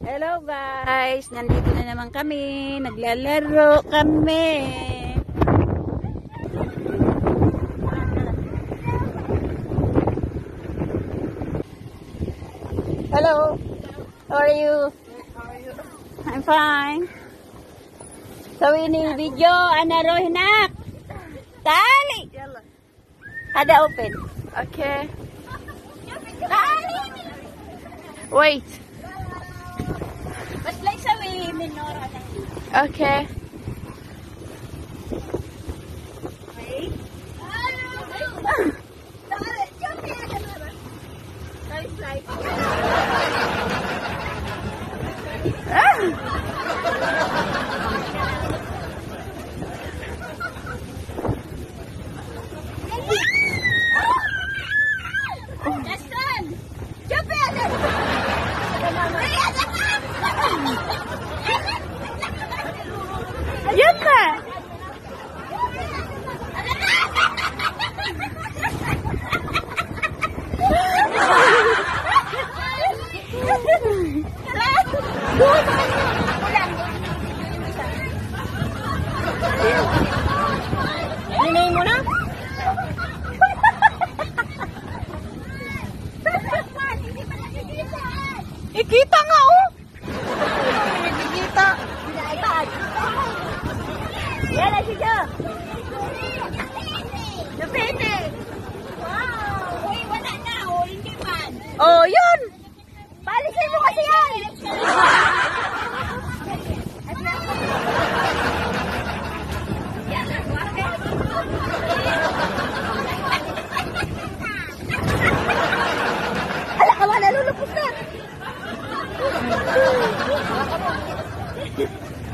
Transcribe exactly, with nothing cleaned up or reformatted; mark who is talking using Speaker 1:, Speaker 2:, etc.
Speaker 1: Hello guys, nandito na naman kami, naglalaro kami. Hello, how are you?
Speaker 2: How are you?
Speaker 1: I'm fine. So ini video anaro hinak. Tali. Ada open.
Speaker 2: Okay.
Speaker 1: Tali.
Speaker 2: Wait.
Speaker 1: But like sa way minora na.
Speaker 2: Okay.
Speaker 1: Wait. Justin! Jump in!
Speaker 2: Yun na!
Speaker 1: Hinay mo na?
Speaker 2: Ikita nga oh! Ikita!
Speaker 1: Yan na siya! Depende! Wow! Uy, wala na! O, hindi man!
Speaker 2: Oh, yun!
Speaker 1: Palisin mo kasi yan! Ala ka ba, nalulupos na!